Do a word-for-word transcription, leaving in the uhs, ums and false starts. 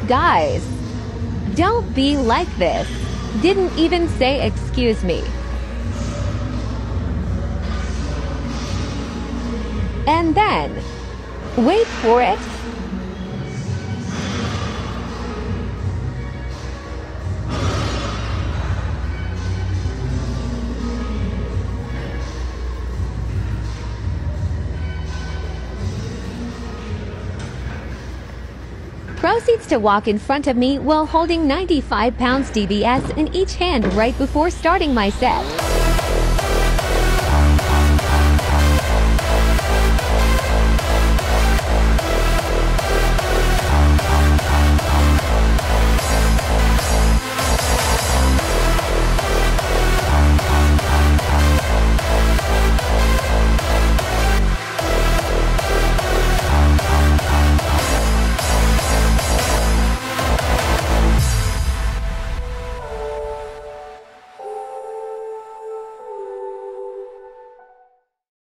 Guys, don't be like this. Didn't even say excuse me. And then, wait for it. Proceeds to walk in front of me while holding ninety-five pounds D B S in each hand right before starting my set.